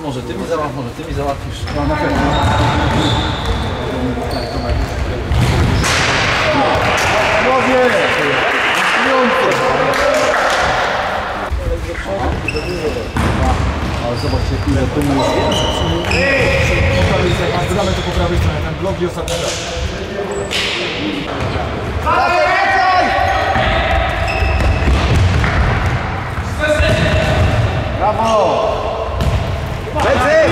może ty mi załatwisz. No na pewno. Ale zobaczcie, ile tu jest więcej. Dodamy to po prawej stronie, ten blok i ostatni raz. Brawo! Lecy!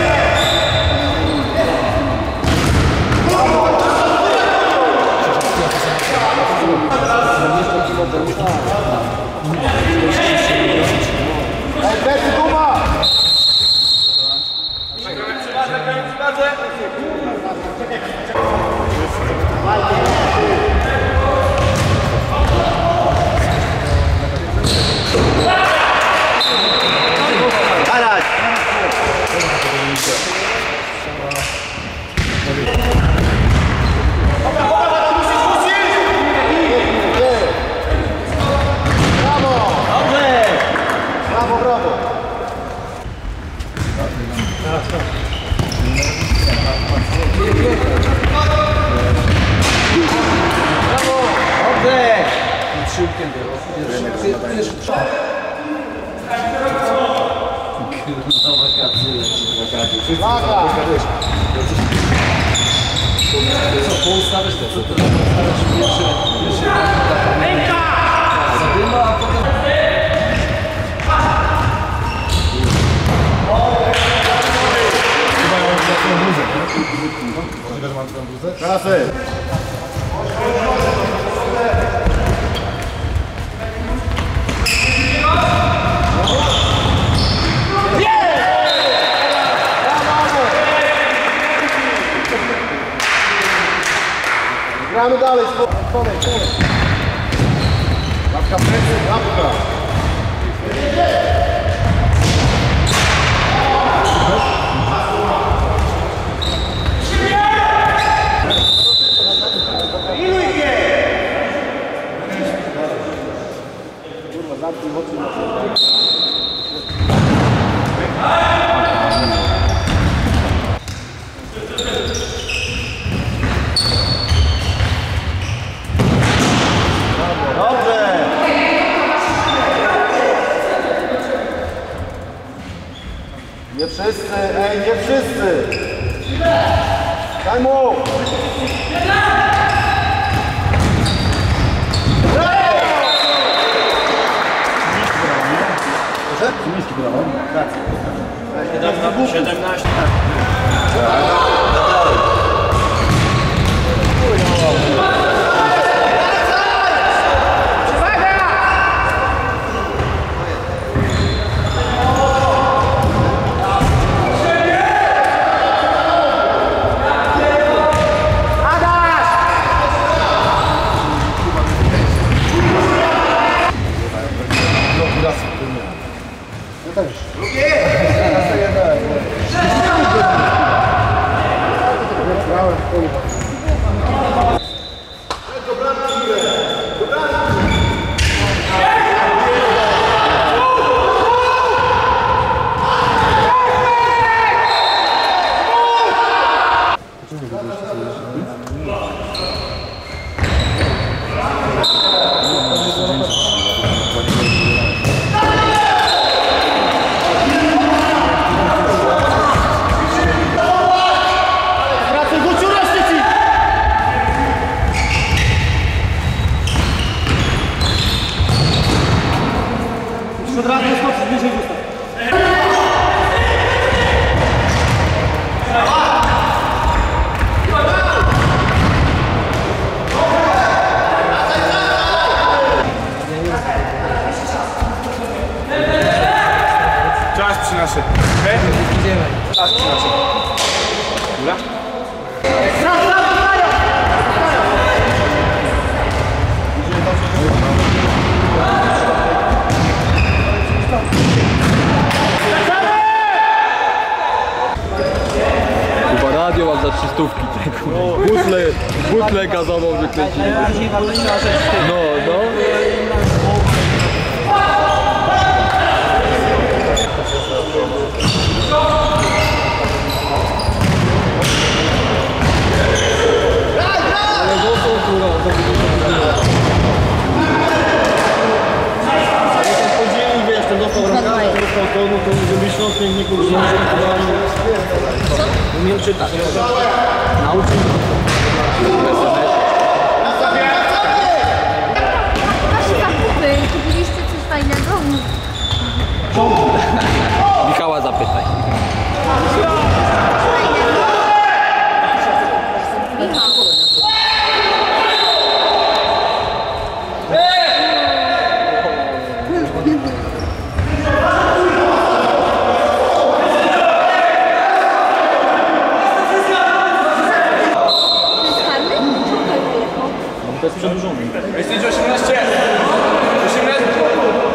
Co, poustawiasz to? Co to poustawiasz pierwszy zadyma, a potem... Chyba mam taką bluzę, nie? Chyba, że mam taką bluzę? Trasy! Gramy dalej, spokojnie. Łapka plecy, łapka. Kurwa, zamknij oczy na sobie. Nie wszyscy, ej, nie wszyscy! Daj mu! Proszę? Niski brawo. Tak. 17. Czas przy naszej. Czas przy naszej. Dobra? Chyba radio mam za 300 tego. Butle gazową wykręcili. No, no. Podzieli, wiesz, ten dostał rękawa, ten dostał to, no to żeby Śląsk nie kurwa, umiem czytać. Nauczył. Nasze zakupy, kupiliście coś fajnego? Michała zapytaj. Michał. To jest karny? Czy kto wyjechał? To jest przedłużony. Jest 18! 18!